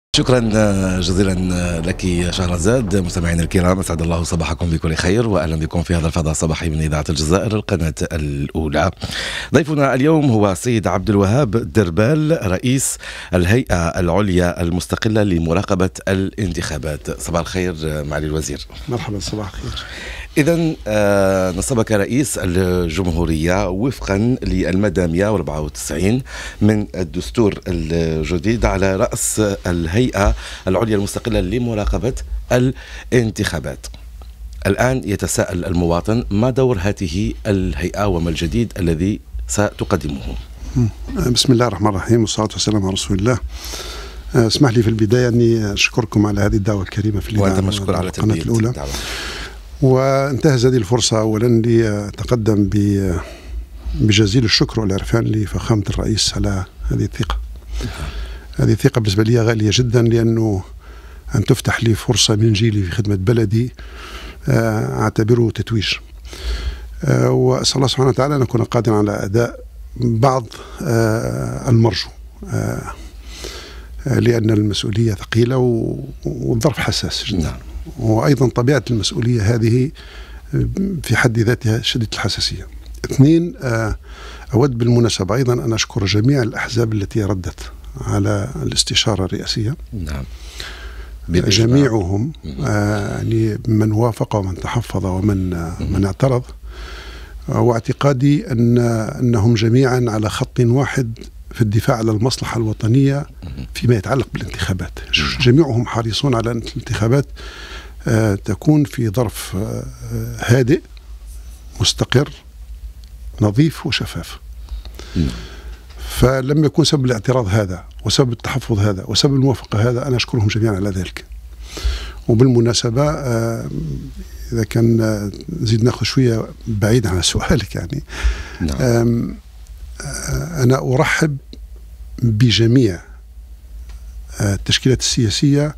شكرا جزيلا لك شهرزاد. مستمعينا الكرام، اسعد الله صباحكم بكل خير واهلا بكم في هذا الفضاء الصباحي من اذاعه الجزائر القناه الاولى. ضيفنا اليوم هو السيد عبد الوهاب الدربال، رئيس الهيئه العليا المستقله لمراقبه الانتخابات. صباح الخير معالي الوزير. مرحبا، صباح الخير. إذن نصبك رئيس الجمهورية وفقا للمادة 194 من الدستور الجديد على رأس الهيئة العليا المستقلة لمراقبة الانتخابات. الآن يتساءل المواطن، ما دور هذه الهيئة وما الجديد الذي ستقدمه؟ بسم الله الرحمن الرحيم، والصلاة والسلام على رسول الله. اسمح لي في البداية أني أشكركم على هذه الدعوة الكريمة في الإذاعة. وأنت مشكور على القناة الأولى. الدعوة. وانتهز هذه الفرصة أولا لأتقدم بجزيل الشكر والعرفان لفخامة الرئيس على هذه الثقة. هذه الثقة بالنسبة لي غالية جدا، لأنه أن تفتح لي فرصة من جيلي في خدمة بلدي أعتبره تتويج. وأسأل الله سبحانه وتعالى أن أكون قادرا على أداء بعض المرجو، لأن المسؤولية ثقيلة والظرف حساس جدا. نعم. وأيضا طبيعة المسؤولية هذه في حد ذاتها شديدة الحساسية. اثنين، أود بالمناسبة أيضا أن أشكر جميع الأحزاب التي ردت على الاستشارة الرئاسية. نعم. جميعهم، يعني من وافق ومن تحفظ ومن اعترض، واعتقادي أنهم جميعا على خط واحد في الدفاع على المصلحة الوطنية فيما يتعلق بالانتخابات. جميعهم حريصون على أن الانتخابات تكون في ظرف هادئ مستقر نظيف وشفاف. فلما يكون سبب الاعتراض هذا وسبب التحفظ هذا وسبب الموافقة هذا، أنا أشكرهم جميعا على ذلك. وبالمناسبة إذا كان نزيد ناخذ شوية بعيد عن سؤالك، يعني نعم. أنا أرحب بجميع التشكيلات السياسية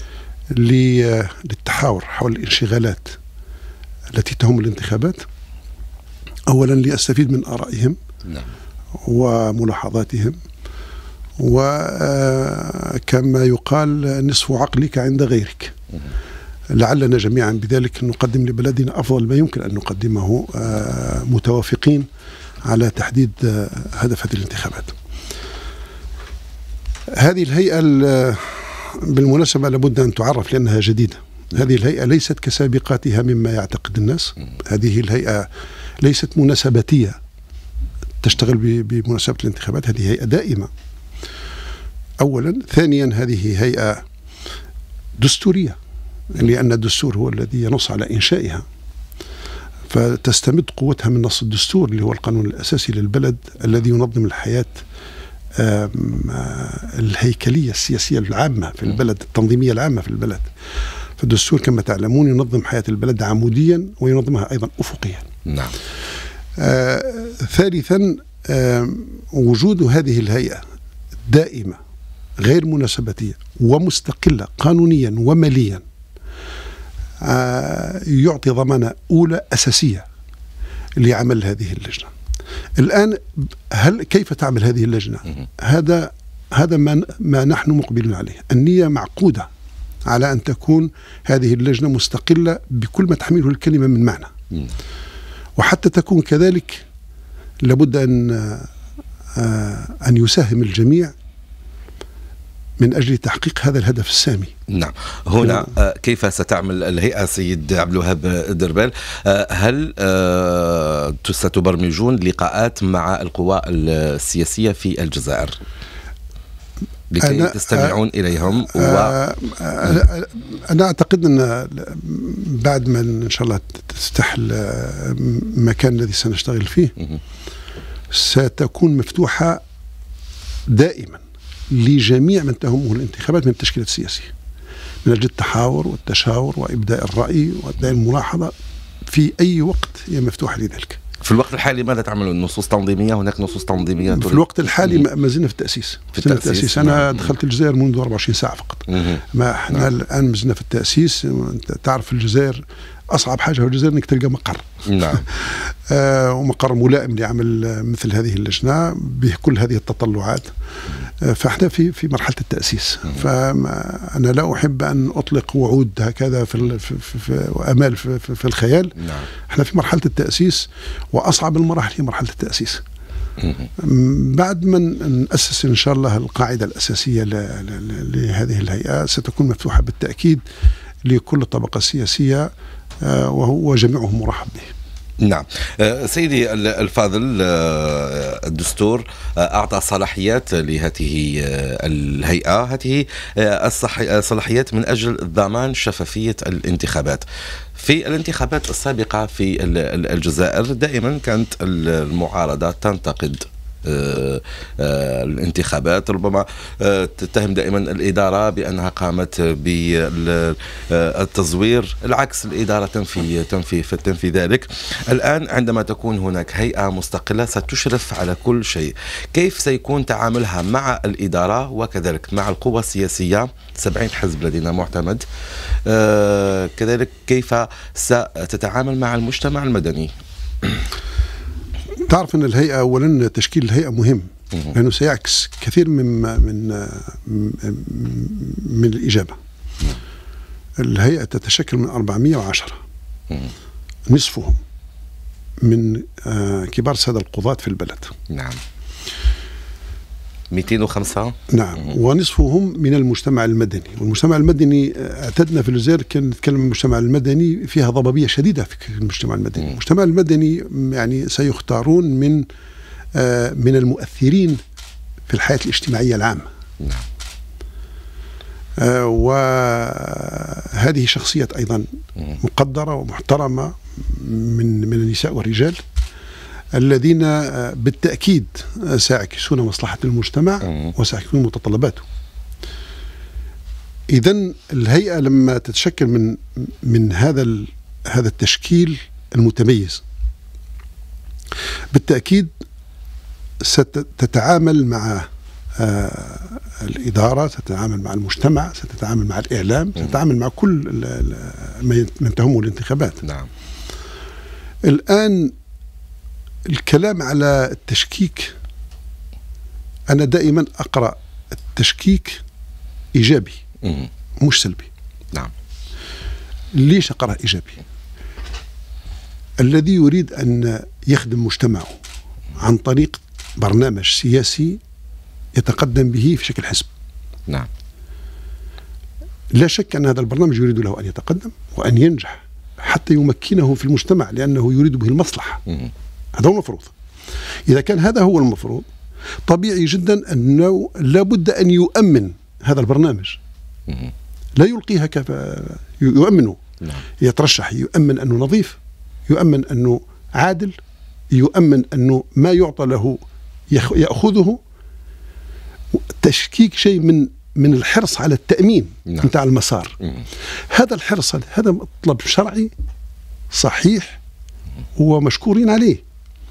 للتحاور حول الانشغالات التي تهم الانتخابات، أولا لأستفيد من آرائهم. نعم. وملاحظاتهم، وكما يقال نصف عقلك عند غيرك. لعلنا جميعا بذلك نقدم لبلدنا أفضل ما يمكن أن نقدمه، متوافقين على تحديد هدف هذه الانتخابات. هذه الهيئة بالمناسبة لابد أن تعرف لأنها جديدة. هذه الهيئة ليست كسابقاتها مما يعتقد الناس. هذه الهيئة ليست مناسباتية تشتغل بمناسبة الانتخابات، هذه هيئة دائمة أولا. ثانيا، هذه هيئة دستورية، لأن الدستور هو الذي ينص على إنشائها، فتستمد قوتها من نص الدستور اللي هو القانون الأساسي للبلد الذي ينظم الحياة الهيكلية السياسية العامة في البلد، التنظيمية العامة في البلد. فالدستور كما تعلمون ينظم حياة البلد عموديا وينظمها أيضا أفقيا. نعم. ثالثا، وجود هذه الهيئة دائمة غير مناسباتية ومستقلة قانونيا وماليا يعطي ضمانة أولى أساسية لعمل هذه اللجنة. الآن كيف تعمل هذه اللجنة؟ هذا ما نحن مقبلون عليه. النية معقودة على أن تكون هذه اللجنة مستقلة بكل ما تحمله الكلمة من معنى. وحتى تكون كذلك لابد أن يساهم الجميع من أجل تحقيق هذا الهدف السامي. نعم. هنا كيف ستعمل الهيئة سيد عبد الوهاب الدربال؟ هل ستبرمجون لقاءات مع القوى السياسية في الجزائر لكي تستمعون إليهم؟ أنا أعتقد أن بعد ما إن شاء الله تفتح المكان الذي سنشتغل فيه ستكون مفتوحة دائما لجميع من تهمه الانتخابات من التشكيلات السياسية، من أجل التحاور والتشاور وإبداء الرأي وإبداء الملاحظة في أي وقت هي مفتوحة لذلك. في الوقت الحالي ماذا تعملون؟ نصوص تنظيمية؟ هناك نصوص تنظيمية؟ في الوقت الحالي ما زلنا في التأسيس. أنا دخلت الجزائر منذ 24 ساعة فقط. ما احنا الآن ما زلنا في التأسيس. تعرف الجزائر أصعب حاجة في الجزائر أنك تلقى مقر. نعم. ومقر ملائم لعمل مثل هذه اللجنة بكل هذه التطلعات. فاحنا في مرحلة التأسيس، فأنا لا أحب أن أطلق وعود هكذا في أمال في الخيال. نعم. احنا في مرحلة التأسيس، وأصعب المراحل هي مرحلة التأسيس. بعد ما نأسس إن شاء الله القاعدة الأساسية لهذه الهيئة ستكون مفتوحة بالتأكيد لكل الطبقة السياسية، وهو جميعهم مرحب به. نعم. سيدي الفاضل، الدستور أعطى صلاحيات لهذه الهيئة، هذه الصلاحيات من أجل ضمان شفافية الانتخابات. في الانتخابات السابقة في الجزائر دائما كانت المعارضة تنتقد الانتخابات، ربما تتهم دائما الإدارة بأنها قامت بالتزوير، العكس الإدارة تنفي ذلك. الآن عندما تكون هناك هيئة مستقلة ستشرف على كل شيء، كيف سيكون تعاملها مع الإدارة وكذلك مع القوى السياسية؟ 70 حزب لدينا معتمد، كذلك كيف ستتعامل مع المجتمع المدني؟ تعرف أن الهيئة أولا تشكيل الهيئة مهم، لأنه سيعكس كثير من الإجابة. الهيئة تتشكل من 410، نصفهم من كبار السادة القضاة في البلد. نعم. 205. نعم. ونصفهم من المجتمع المدني، والمجتمع المدني اعتدنا في الجزائر كان نتكلم عن المجتمع المدني فيها ضبابية شديدة في المجتمع المدني. المجتمع المدني يعني سيختارون من المؤثرين في الحياة الاجتماعية العامة. نعم. وهذه شخصيات أيضا مقدرة ومحترمة من النساء والرجال الذين بالتأكيد سيعكسون مصلحة المجتمع وسيعكسون متطلباته. إذن الهيئة لما تتشكل من هذا التشكيل المتميز بالتأكيد ستتعامل مع الإدارة، ستتعامل مع المجتمع، ستتعامل مع الإعلام، ستتعامل مع كل من تهمه الانتخابات. نعم. الآن الكلام على التشكيك، أنا دائما أقرأ التشكيك إيجابي مش سلبي. نعم. ليش أقرأ إيجابي؟ الذي يريد أن يخدم مجتمعه عن طريق برنامج سياسي يتقدم به في شكل حزب. نعم. لا شك أن هذا البرنامج يريد له أن يتقدم وأن ينجح حتى يمكنه في المجتمع، لأنه يريد به المصلحة. هذا هو المفروض. إذا كان هذا هو المفروض، طبيعي جدا أنه لابد أن يؤمن هذا البرنامج، لا يلقيها يؤمنه. يترشح، يؤمن أنه نظيف، يؤمن أنه عادل، يؤمن أنه ما يعطى له يأخذه. تشكيك شيء من الحرص على التأمين نتاع المسار. هذا الحرص، هذا مطلب شرعي صحيح ومشكورين عليه،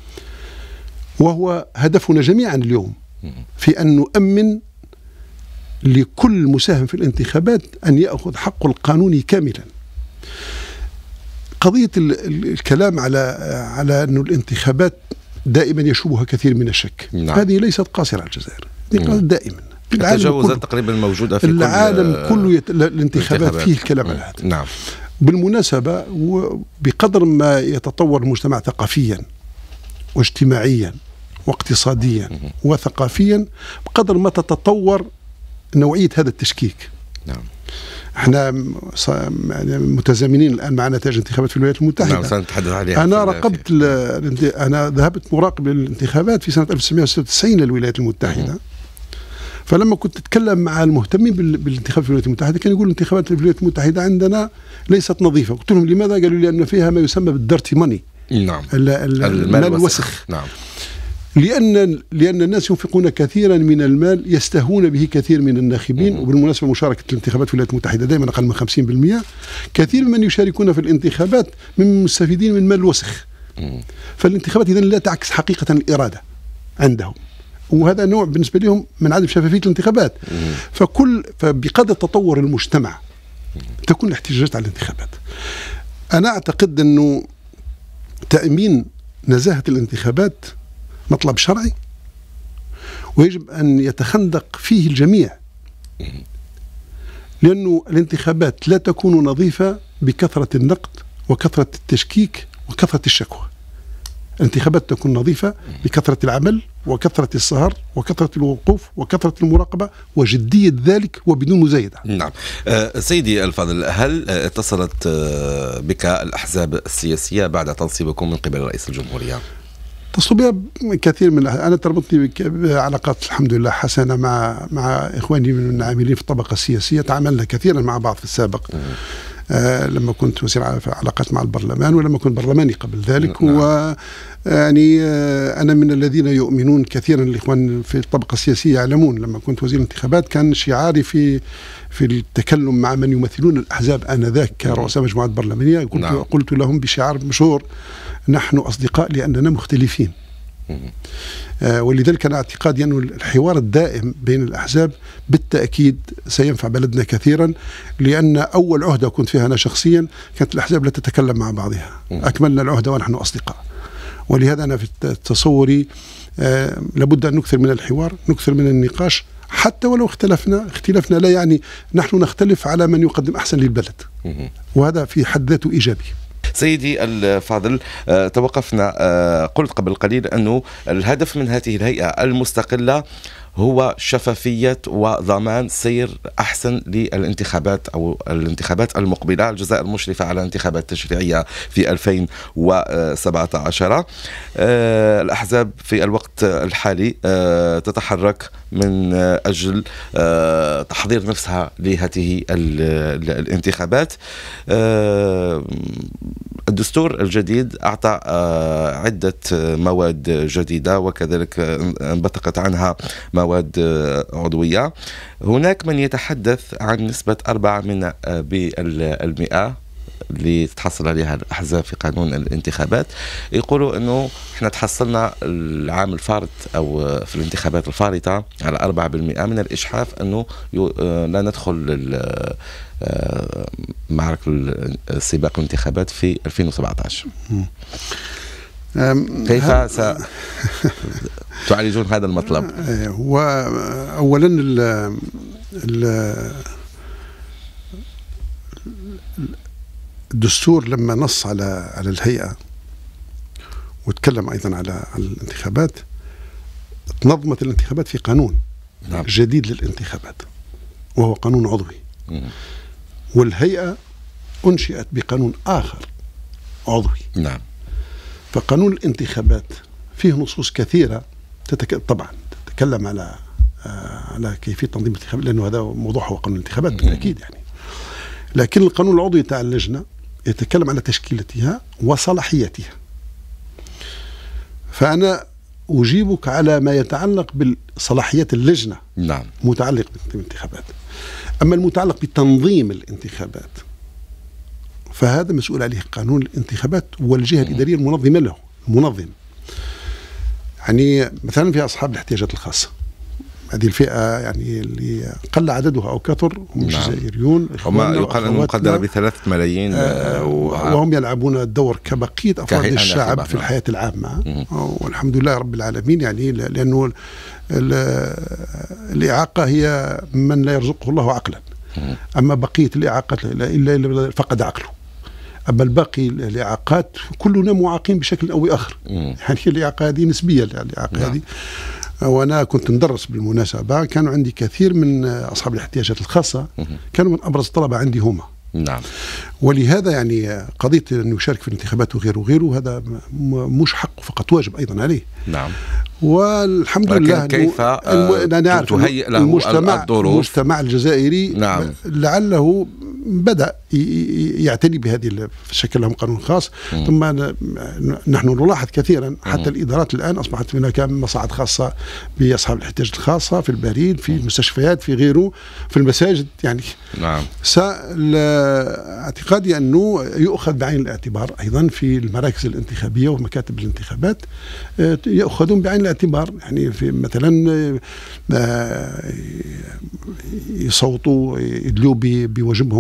وهو هدفنا جميعا اليوم في أن نؤمن لكل مساهم في الانتخابات أن يأخذ حقه القانوني كاملا. قضية الكلام على أن الانتخابات دائما يشوبها كثير من الشك. نعم. هذه ليست قاصرة على الجزائر، دائما التجاوزات تقريبا موجودة في العالم كله. الانتخابات فيه الكلام على هذا. نعم. بالمناسبة، بقدر ما يتطور المجتمع ثقافيا واجتماعيا واقتصاديا وثقافيا، بقدر ما تتطور نوعية هذا التشكيك. نعم. احنا متزامنين الآن مع نتائج الانتخابات في الولايات المتحدة. نعم، سنتحدث عليها. أنا راقبت أنا ذهبت مراقب للانتخابات في سنة 1996 للولايات المتحدة. فلما كنت أتكلم مع المهتمين بالانتخابات في الولايات المتحدة كانوا يقولوا الانتخابات في الولايات المتحدة عندنا ليست نظيفة. قلت لهم لماذا؟ قالوا لي أن فيها ما يسمى بالديرتي ماني. نعم. المال الوسخ. نعم. لأن الناس ينفقون كثيرا من المال، يستهون به كثير من الناخبين. وبالمناسبة مشاركة الانتخابات في الولايات المتحدة دائما أقل من 50%. كثير من يشاركون في الانتخابات من مستفيدين من مال وسخ. فالانتخابات إذن لا تعكس حقيقة الإرادة عندهم، وهذا نوع بالنسبة لهم من عدم شفافية الانتخابات. فبقدر تطور المجتمع تكون الاحتجاجات على الانتخابات. أنا أعتقد أنه تأمين نزاهة الانتخابات مطلب شرعي ويجب أن يتخندق فيه الجميع، لأنه الانتخابات لا تكون نظيفة بكثرة النقد وكثرة التشكيك وكثرة الشكوى. الانتخابات تكون نظيفة بكثرة العمل وكثرة السهر وكثرة الوقوف وكثرة المراقبة وجدية ذلك وبدون مزايدة. نعم. سيدي الفاضل، هل اتصلت بك الأحزاب السياسية بعد تنصيبكم من قبل رئيس الجمهورية؟ اتصلوا بها كثير من أنا تربطني بعلاقات الحمد لله حسنة مع إخواني من العاملين في الطبقة السياسية. تعاملنا كثيرا مع بعض في السابق لما كنت وزير علاقات مع البرلمان ولما كنت برلماني قبل ذلك. يعني أنا من الذين يؤمنون كثيرا، الإخوان في الطبقة السياسية يعلمون لما كنت وزير الانتخابات كان شعاري في التكلم مع من يمثلون الأحزاب آنذاك كرؤساء مجموعات برلمانية، قلت لهم بشعار مشهور: نحن أصدقاء لأننا مختلفين. ولذلك أنا اعتقادي أن الحوار الدائم بين الأحزاب بالتأكيد سينفع بلدنا كثيرا، لأن أول عهدة كنت فيها أنا شخصيا كانت الأحزاب لا تتكلم مع بعضها، أكملنا العهدة ونحن أصدقاء. ولهذا أنا في تصوري لابد أن نكثر من الحوار، نكثر من النقاش، حتى ولو اختلافنا لا يعني نحن نختلف على من يقدم أحسن للبلد، وهذا في حد ذاته إيجابي. سيدي الفاضل، توقفنا قلت قبل قليل أنه الهدف من هذه الهيئة المستقلة هو شفافية وضمان سير أحسن للانتخابات أو الانتخابات المقبلة. الجزائر مشرفة على انتخابات تشريعية في 2017. الأحزاب في الوقت الحالي تتحرك من أجل تحضير نفسها لهذه الانتخابات. الدستور الجديد أعطى عدة مواد جديدة وكذلك انبثقت عنها مواد عضوية. هناك من يتحدث عن نسبة 4% اللي تحصل عليها الأحزاب في قانون الانتخابات. يقولوا أنه احنا تحصلنا العام الفارط أو في الانتخابات الفارطة على 4% من الإجحاف أنه لا ندخل معركة سباق الانتخابات في 2017. كيف تعالجون هذا المطلب؟ أولا الدستور لما نص على الهيئة وتكلم أيضا على الانتخابات، تنظمت الانتخابات في قانون جديد للانتخابات وهو قانون عضوي. والهيئة أنشئت بقانون آخر عضوي. نعم. فقانون الانتخابات فيه نصوص كثيرة طبعا تتكلم على كيفية تنظيم الانتخابات، لأنه هذا موضوع هو قانون الانتخابات بالتأكيد يعني. لكن القانون العضوي تاع اللجنة يتكلم على تشكيلتها وصلاحيتها. فأنا أجيبك على ما يتعلق بصلاحيات اللجنة. نعم. متعلق بالانتخابات. أما المتعلق بتنظيم الانتخابات فهذا مسؤول عليه قانون الانتخابات والجهة الإدارية المنظمة له. يعني مثلا في أصحاب الاحتياجات الخاصة، هذه الفئة يعني اللي قل عددها أو كثر هم الجزائريون، هم يقال أنهم مقدرة ب3 ملايين، وهم يلعبون الدور كبقية أفراد الشعب في الحياة العامة. والحمد لله رب العالمين، يعني لأنه الإعاقة هي من لا يرزقه الله عقلا، أما بقية الإعاقات إلا فقد عقله. أما الباقي الإعاقات كلنا معاقين بشكل أو بآخر. يعني الإعاقة هذه نسبية، الإعاقة هذه. وأنا كنت ندرس بالمناسبة، كانوا عندي كثير من أصحاب الاحتياجات الخاصة كانوا من أبرز الطلبة عندي هما. نعم. ولهذا يعني قضية أن يشارك في الانتخابات وغيره هذا مش حق فقط، واجب أيضا عليه. نعم. والحمد لله كيف تهيئ له المجتمع الجزائري. نعم. لعله بدأ يعتني بهذه الشكل، لهم قانون خاص. ثم نحن نلاحظ كثيرا حتى الإدارات الآن أصبحت هناك مصاعد خاصة بأصحاب الاحتياجات الخاصة في البريد، في المستشفيات، في غيره، في المساجد يعني. نعم. اعتقادي أنه يؤخذ بعين الاعتبار أيضا في المراكز الانتخابية ومكاتب الانتخابات، يأخذون بعين الاعتبار. يعني في مثلا يصوتوا، يدلوا بوجبهم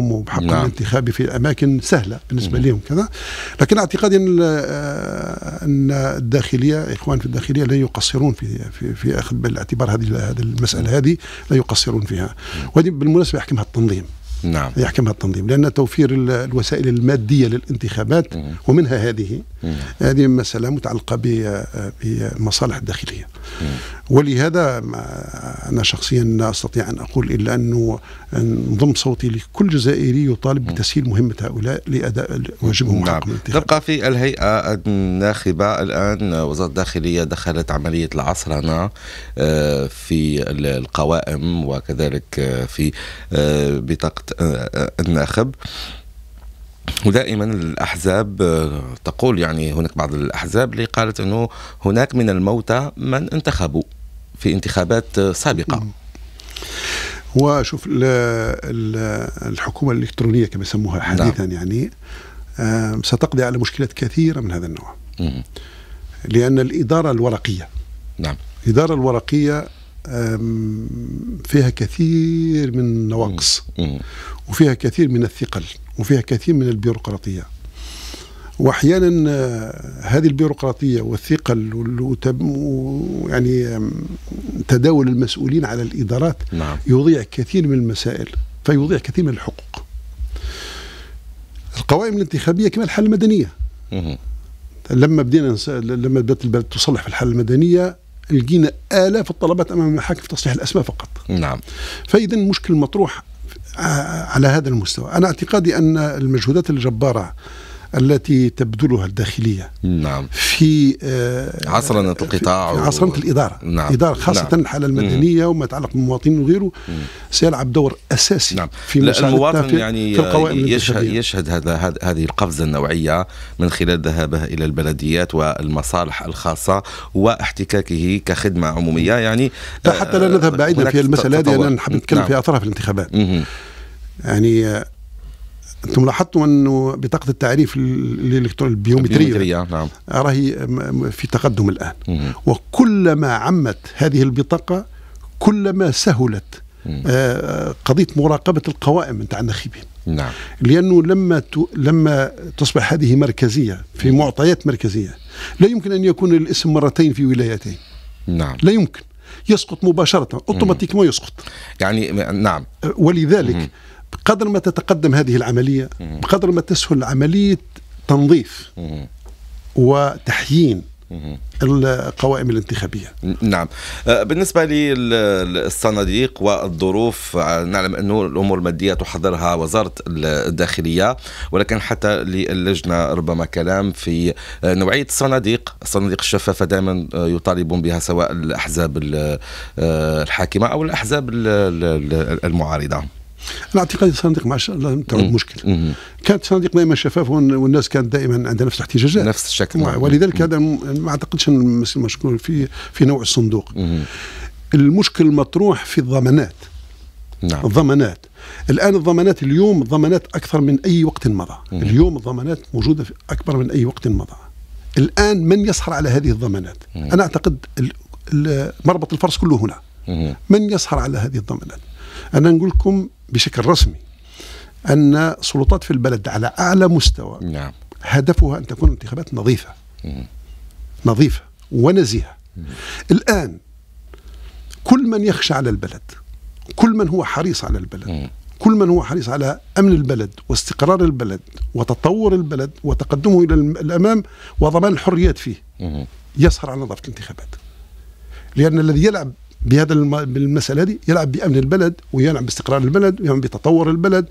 يقوموا بحقهم الانتخابي في أماكن سهلة بالنسبة لهم كذا. لكن اعتقادي أن الداخلية، إخوان في الداخلية لا يقصرون في أخذ بالاعتبار هذه المسألة، هذه لا يقصرون فيها. وهذه بالمناسبة يحكمها التنظيم. نعم. يحكمها التنظيم، لأن توفير الوسائل المادية للانتخابات ومنها هذه مسألة متعلقة بمصالح الداخلية. ولهذا أنا شخصيا لا أستطيع أن أقول إلا أنه نضم صوتي لكل جزائري يطالب بتسهيل مهمة هؤلاء لأداء واجبهم. نعم. نبقى في الهيئة الناخبة الآن. وزارة الداخلية دخلت عملية العصرنة في القوائم وكذلك في بطاقة الناخب. ودائما الأحزاب تقول، يعني هناك بعض الأحزاب اللي قالت أنه هناك من الموتى من انتخبوا في انتخابات سابقة. وشوف الحكومة الإلكترونية كما يسموها حديثا، يعني ستقضي على مشكلات كثيرة من هذا النوع. لأن الإدارة الورقية، الإدارة الورقية فيها كثير من النواقص، وفيها كثير من الثقل، وفيها كثير من البيروقراطية. وأحيانا هذه البيروقراطية والثقل يعني تداول المسؤولين على الإدارات يضيع كثير من المسائل، فيضيع كثير من الحقوق. القوائم الانتخابية كما الحالة المدنية. لما بدأت البلد تصلح في الحالة المدنية لقينا آلاف الطلبات أمام المحاكم في تصليح الأسماء فقط. فإذا المشكل مطروح على هذا المستوى. أنا اعتقادي أن المجهودات الجبارة التي تبذلها الداخلية في عصرنة القطاع، في عصرنة الإدارة، إدارة خاصة الحالة المدنية وما يتعلق بالمواطنين وغيره، سيلعب دور أساسي في المواطن. يعني في القوائم يشهد هذه القفزة النوعية من خلال ذهابه إلى البلديات والمصالح الخاصة واحتكاكه كخدمة عمومية. يعني حتى لا نذهب بعيدا في المسألة هذه، أنا نحب نتكلم في أطراف الانتخابات. يعني أنتم لاحظتم أنه بطاقة التعريف البيومترية راهي في تقدم الآن. وكلما عمت هذه البطاقة كلما سهلت قضية مراقبة القوائم نتاع الناخبين. لأنه لما تصبح هذه مركزية في معطيات مركزية، لا يمكن أن يكون الاسم مرتين في ولايتين. لا يمكن، يسقط مباشرة اوتوماتيكمون يسقط. يعني ولذلك بقدر ما تتقدم هذه العملية بقدر ما تسهل عملية تنظيف وتحيين القوائم الانتخابية. بالنسبة للصناديق والظروف، نعلم أنه الأمور المادية تحضرها وزارة الداخلية، ولكن حتى للجنة ربما كلام في نوعية الصناديق الشفافة دائما يطالبون بها سواء الأحزاب الحاكمة أو الأحزاب المعارضة. أنا أعتقد الصناديق ما تعود مشكل. كانت الصناديق دائما شفافة والناس كانت دائما عندها نفس الاحتجاجات، نفس الشكل. ولذلك هذا ما أعتقدش أن المشكل في نوع الصندوق. المشكل مطروح في الضمانات. الضمانات الآن، الضمانات اليوم ضمانات أكثر من أي وقت مضى. اليوم الضمانات موجودة أكبر من أي وقت مضى. الآن من يسهر على هذه الضمانات؟ أنا أعتقد مربط الفرس كله هنا. من يسهر على هذه الضمانات؟ أنا نقول لكم بشكل رسمي أن سلطات في البلد على أعلى مستوى هدفها أن تكون انتخابات نظيفة ونزيهة. الآن كل من يخشى على البلد، كل من هو حريص على البلد، كل من هو حريص على أمن البلد واستقرار البلد وتطور البلد وتقدمه إلى الأمام وضمان الحريات فيه، يسهر على نظافة الانتخابات. لأن الذي يلعب بهذا بالمسألة هذه يلعب بأمن البلد ويلعب باستقرار البلد ويلعب بتطور البلد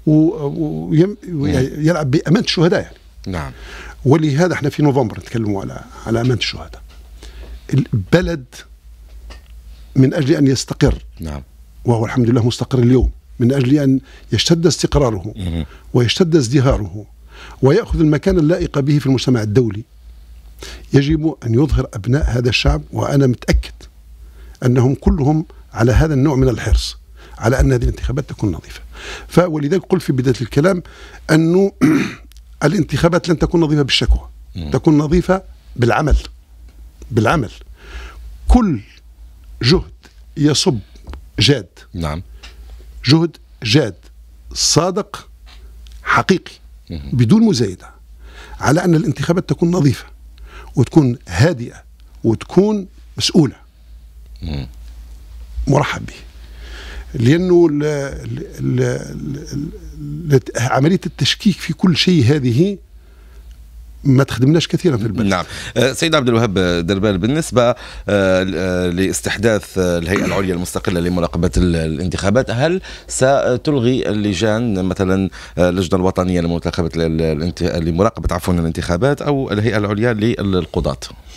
ويلعب بأمانة الشهداء يعني. ولهذا احنا في نوفمبر نتكلموا على أمانة الشهداء. البلد من أجل أن يستقر، وهو الحمد لله مستقر اليوم، من أجل أن يشتد استقراره ويشتد ازدهاره ويأخذ المكان اللائق به في المجتمع الدولي، يجب أن يظهر أبناء هذا الشعب، وأنا متأكد أنهم كلهم على هذا النوع من الحرص على أن هذه الانتخابات تكون نظيفة. ولذلك قلت في بداية الكلام أنه الانتخابات لن تكون نظيفة بالشكوى، تكون نظيفة بالعمل. كل جهد يصب جاد، جهد جاد صادق حقيقي بدون مزايدة على أن الانتخابات تكون نظيفة وتكون هادئة وتكون مسؤولة مرحب به. لأنه عملية التشكيك في كل شيء هذه ما تخدمناش كثيرا في البلد. نعم. سيد عبد الوهاب دربال، بالنسبة لاستحداث الهيئة العليا المستقلة لمراقبة الانتخابات، هل ستلغي اللجان مثلا اللجنة الوطنية لمراقبة الانتخابات أو الهيئة العليا للقضاة؟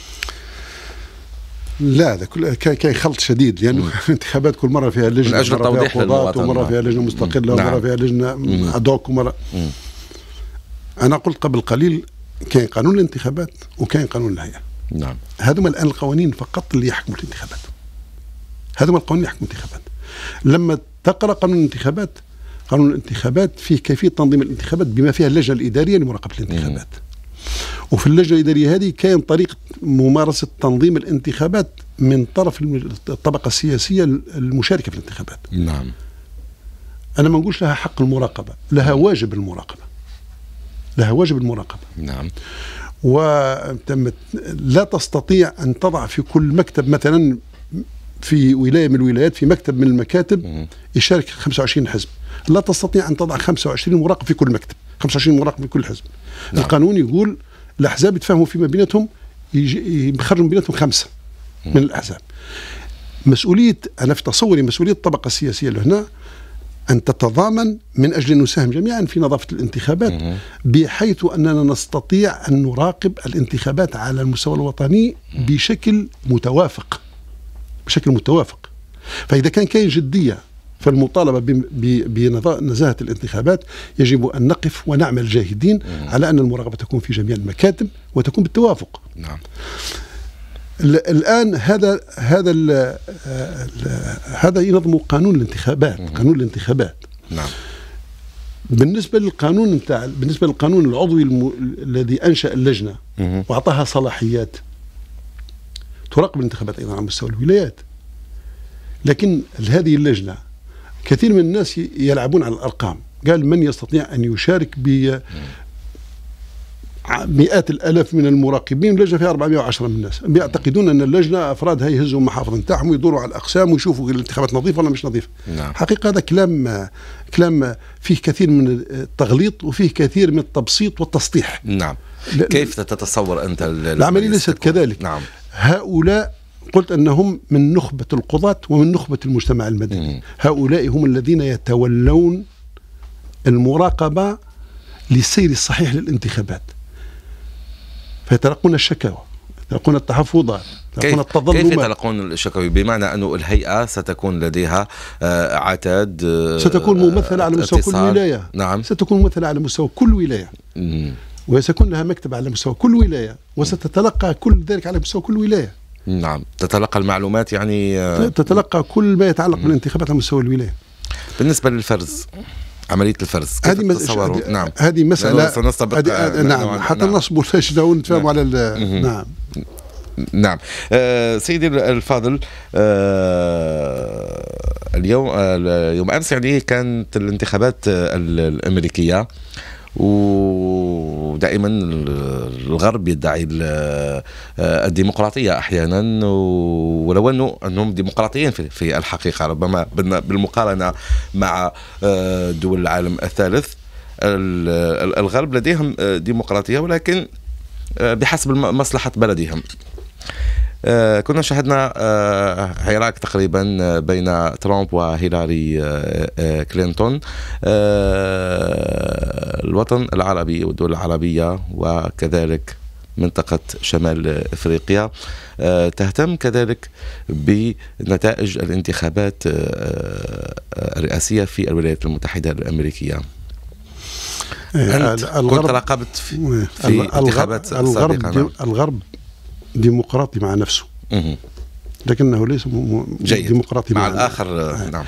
لا، هذا كاين خلط شديد، لأنه الانتخابات كل مرة فيها لجنة، من أجل توضيح للمواطن، ومرة فيها لجنة مستقلة، ومرة فيها لجنة أدوك، ومرة أنا قلت قبل قليل كاين قانون الانتخابات وكاين قانون الهيئة. نعم. هذوما الآن القوانين فقط اللي يحكموا الانتخابات. هذوما القوانين اللي يحكموا الانتخابات. لما تقرأ قانون الانتخابات، قانون الانتخابات فيه كيفية تنظيم الانتخابات بما فيها اللجنة الإدارية لمراقبة الانتخابات. وفي اللجنة الإدارية هذه كاين طريقة ممارسة تنظيم الانتخابات من طرف الطبقة السياسية المشاركة في الانتخابات. نعم. أنا ما نقولش لها حق المراقبة، لها واجب المراقبة. لها واجب المراقبة. نعم. لا تستطيع أن تضع في كل مكتب، مثلا في ولاية من الولايات في مكتب من المكاتب يشارك 25 حزب، لا تستطيع أن تضع 25 مراقب في كل مكتب، 25 مراقب في كل حزب. نعم. القانون يقول الأحزاب يتفاهموا فيما بيناتهم، يخرجوا من بيناتهم 5 من الأحزاب. مسؤولية، أنا في تصوري مسؤولية الطبقة السياسية لهنا أن تتضامن من أجل أن نساهم جميعا في نظافة الانتخابات، بحيث أننا نستطيع أن نراقب الانتخابات على المستوى الوطني بشكل متوافق. فإذا كاين جدية في المطالبة بنزاهة الانتخابات، يجب أن نقف ونعمل جاهدين على أن المراقبة تكون في جميع المكاتب وتكون بالتوافق. نعم. الآن هذا ينظم قانون الانتخابات. قانون الانتخابات. نعم. بالنسبة للقانون العضوي الذي أنشأ اللجنة وأعطاها صلاحيات تراقب الانتخابات أيضا على مستوى الولايات، لكن هذه اللجنة كثير من الناس يلعبون على الأرقام. قال من يستطيع أن يشارك مئات الآلاف من المراقبين، اللجنة فيها 410 من الناس، بيعتقدون أن اللجنة أفراد هي يهزوا المحافظ نتاعهم ويدوروا على الأقسام ويشوفوا الانتخابات نظيفة ولا مش نظيفة. نعم. حقيقة هذا كلام فيه كثير من التغليط وفيه كثير من التبسيط والتسطيح. نعم. كيف تتصور أنت العملية ليست كذلك. نعم. هؤلاء قلت أنهم من نخبة القضاة ومن نخبة المجتمع المدني. هؤلاء هم الذين يتولون المراقبة للسير الصحيح للانتخابات، فيتلقون الشكاوى، يتلقون التحفظات، يتلقون التظلمات. كيف يتلقون الشكاوى؟ بمعنى أن الهيئة ستكون لديها عتاد، ستكون ممثلة على مستوى كل ولاية. نعم. ستكون ممثلة على مستوى كل ولاية، وسيكون لها مكتب على مستوى كل ولاية، وستتلقى كل ذلك على مستوى كل ولاية. نعم. تتلقى المعلومات، يعني تتلقى كل ما يتعلق بالانتخابات على مستوى الولاية. بالنسبة للفرز، عملية الفرز، كيف تتصوروا؟ نعم. هذه مسألة نعم، حتى نصبوا اللجنة ونتفاهموا على نعم. نعم. سيدي الفاضل، يوم أمس يعني كانت الانتخابات الأمريكية، ودائما الغرب يدعي الديمقراطية أحيانا، ولو أنهم ديمقراطيين في الحقيقة، ربما بالمقارنة مع دول العالم الثالث. الغرب لديهم ديمقراطية ولكن بحسب مصلحة بلدهم. كنا شاهدنا حراك تقريبا بين ترامب وهيلاري كلينتون. الوطن العربي والدول العربية وكذلك منطقة شمال إفريقيا تهتم كذلك بنتائج الانتخابات الرئاسية في الولايات المتحدة الأمريكية. كنت راقبت في انتخابات سابقة. الغرب ديمقراطي مع نفسه، لكنه ليس ديمقراطي مع الآخر. نعم.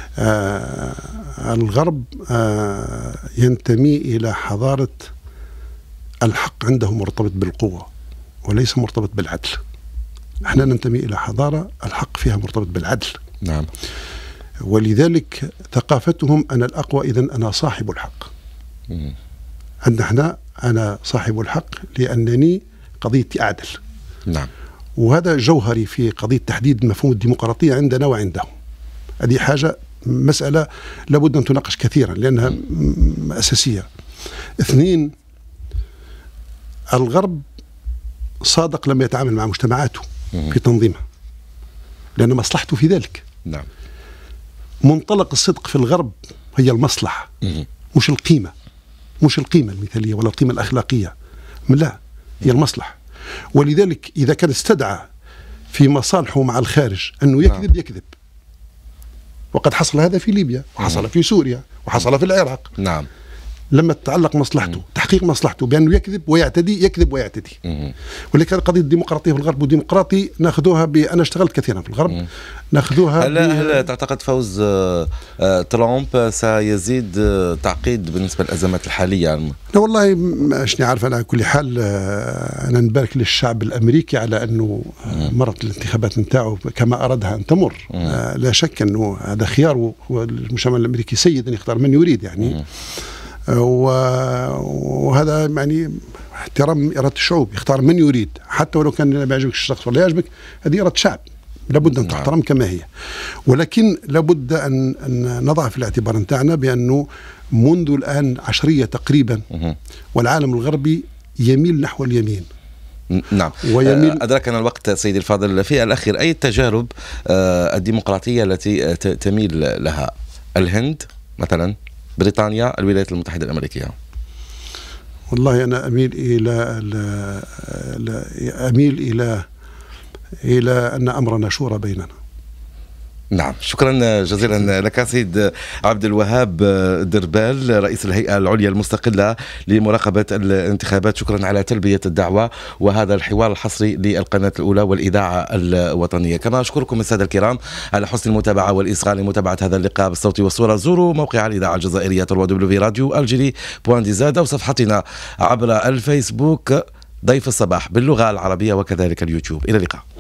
الغرب ينتمي إلى حضارة الحق عنده مرتبط بالقوة وليس مرتبط بالعدل. احنا ننتمي إلى حضارة الحق فيها مرتبط بالعدل. نعم. ولذلك ثقافتهم أنا الأقوى، إذن أنا صاحب الحق. عندنا احنا أنا صاحب الحق لأنني قضيتي أعدل. نعم. وهذا جوهري في قضية تحديد مفهوم الديمقراطية عندنا وعندهم. هذه حاجة مسألة لابد أن تناقش كثيرا لأنها أساسية. 2، الغرب صادق لما يتعامل مع مجتمعاته في تنظيمها لأن مصلحته في ذلك. نعم. منطلق الصدق في الغرب هي المصلحة، مش القيمة، مش القيمة المثالية ولا القيمة الأخلاقية، لا، هي المصلحة. ولذلك إذا كان استدعى في مصالحه مع الخارج أنه يكذب يكذب، وقد حصل هذا في ليبيا وحصل في سوريا وحصل في العراق. نعم. لما تتعلق مصلحته تحقيق مصلحته بأنه يكذب ويعتدي، يكذب ويعتدي. ولكن قضية الديمقراطية في الغرب والديمقراطي ناخذوها أنا اشتغلت كثيرا في الغرب ناخذوها. هل تعتقد فوز ترامب سيزيد تعقيد بالنسبة للأزمات الحالية؟ لا والله ماشني عارف. أنا على كل حال أنا نبارك للشعب الأمريكي على أنه مرت الانتخابات نتاعو كما أرادها أن تمر. لا شك أنه هذا خيار، والمجتمع الأمريكي سيد أن يختار من يريد يعني. وهذا يعني احترام إرادة الشعوب، يختار من يريد حتى ولو كان ما يعجبك الشخص ولا يعجبك، هذه إرادة الشعب لابد أن تحترم كما هي. ولكن لابد أن نضع في الاعتبار نتاعنا بأنه منذ الآن 10 تقريبا والعالم الغربي يميل نحو اليمين. نعم. أدركنا الوقت سيدي الفاضل. في الأخير، أي التجارب الديمقراطية التي تميل لها الهند مثلا، بريطانيا، الولايات المتحدة الأمريكية؟ والله أنا أميل إلى أن أمرنا شورى بيننا. نعم. شكرا جزيلا لك سيد عبد الوهاب دربال، رئيس الهيئة العليا المستقلة لمراقبة الانتخابات. شكرا على تلبية الدعوة وهذا الحوار الحصري للقناة الأولى والإذاعة الوطنية. كما أشكركم السادة الكرام على حسن المتابعة والإصغاء لمتابعة هذا اللقاء بالصوت والصورة. زوروا موقع الإذاعة الجزائرية www.radioalgerie.dz أو صفحتنا عبر الفيسبوك ضيف الصباح باللغة العربية وكذلك اليوتيوب. إلى اللقاء.